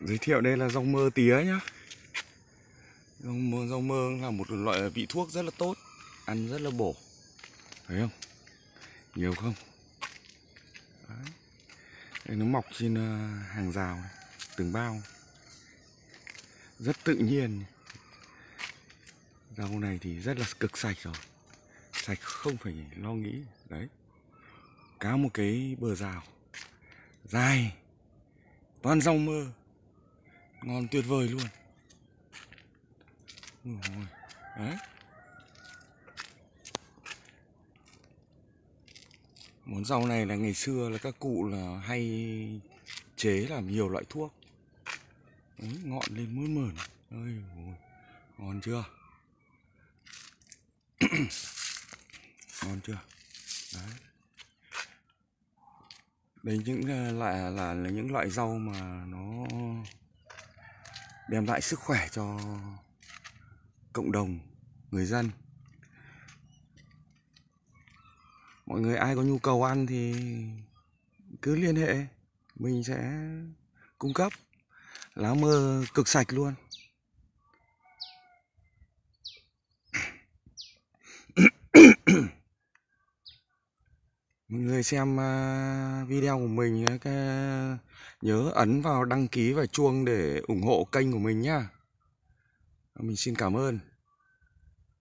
Giới thiệu đây là rau mơ tía nhá. Rau mơ là một loại vị thuốc rất là tốt, ăn rất là bổ. Thấy không? Nhiều không? Đấy. Đây nó mọc trên hàng rào này, từng bao. Rất tự nhiên. Rau này thì rất là cực sạch rồi. Sạch không phải lo nghĩ. Đấy. Cá một cái bờ rào dài, toàn rau mơ, ngon tuyệt vời luôn. Đấy. Món rau này là ngày xưa là các cụ là hay chế làm nhiều loại thuốc. Đấy, ngọn lên mơn mởn. Ôi, ngon chưa? Ngon chưa? Đấy. Đây những là những loại rau mà nó đem lại sức khỏe cho cộng đồng người dân. Mọi người ai có nhu cầu ăn thì cứ liên hệ, mình sẽ cung cấp. Lá mơ cực sạch luôn. Mọi người xem video của mình nhớ ấn vào đăng ký và chuông để ủng hộ kênh của mình nhá. Mình xin cảm ơn.